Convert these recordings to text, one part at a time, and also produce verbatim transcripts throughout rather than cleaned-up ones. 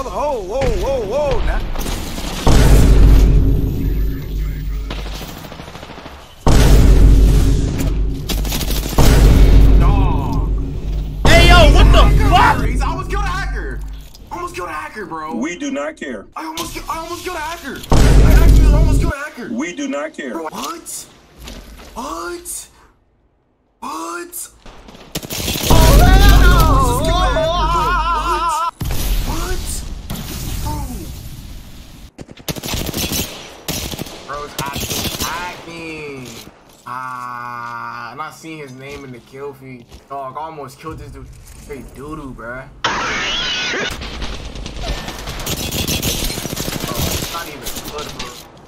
brother. Oh, whoa, whoa, whoa. Now. Dog. Hey, yo, He's what the hacker, fuck? He's almost killed a hacker. Almost killed a hacker, bro. We do not care. I almost, I almost killed a hacker. I actually almost killed a hacker. We do not care. Bro, what? What? What? Oh, Almost killed a hacker, bro. What? What? Bro. Bro's actually hacking. Ah, and I seen his name in the kill feed. Dog, I almost killed this dude. Hey, doo-doo, bruh. Not even good, bro.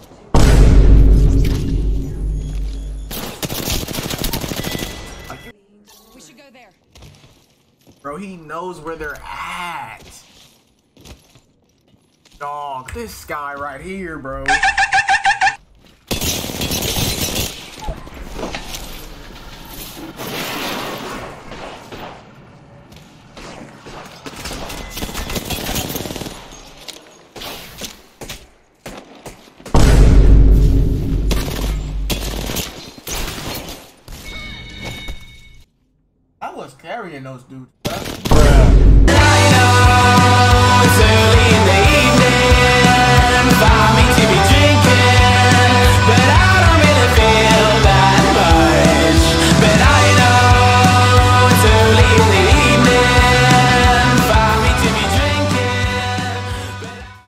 We should go there. Bro, he knows where they're at. Dog, this guy right here, bro. I was carrying those dudes, bro. Bruh.